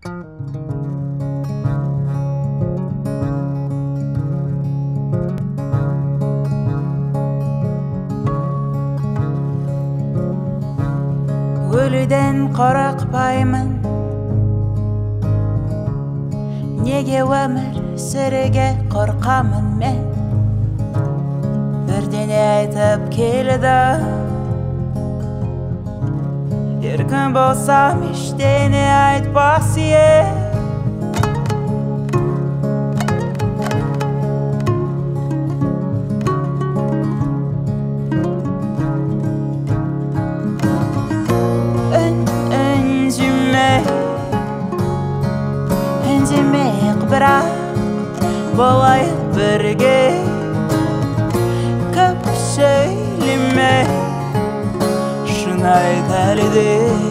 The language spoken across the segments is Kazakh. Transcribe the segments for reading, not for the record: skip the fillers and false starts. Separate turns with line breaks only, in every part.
Өлүден қорықпаймын, неге өмір сүруге қорқамын мен? Бірдеңе айтып келді, еркін болсам ештеңе айтпас ем. Үндемейік, бірақ болайық бірге, көп сөйлеме, шын айт әлі де.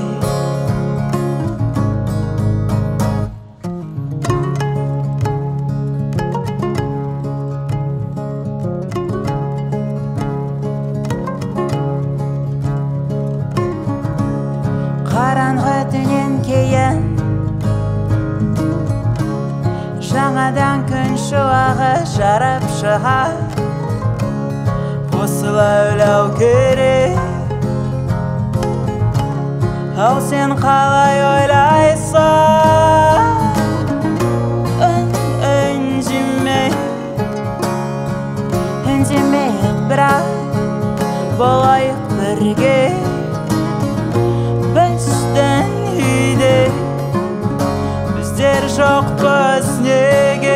Қараңғы түннен кейін жаңадан күн шуағы жарып шығар, осылай ойлау керек. Ал сен қалай ойлайсың? Үндемейік, бірақ болайық бірге, біздің үйде біздер жоқпыз неге?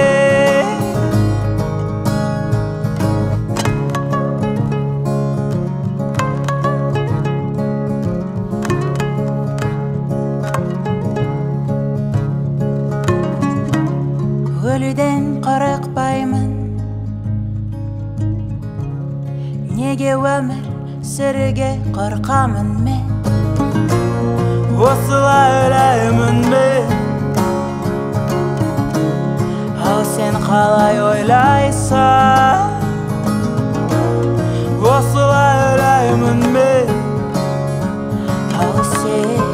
Өлүден қорықпаймын, неге өмір сүруге қорқамын мен? Осылай ойлаймын мен, ал сен қалай ойлайсың? Осылай ойлаймын мен, ал сен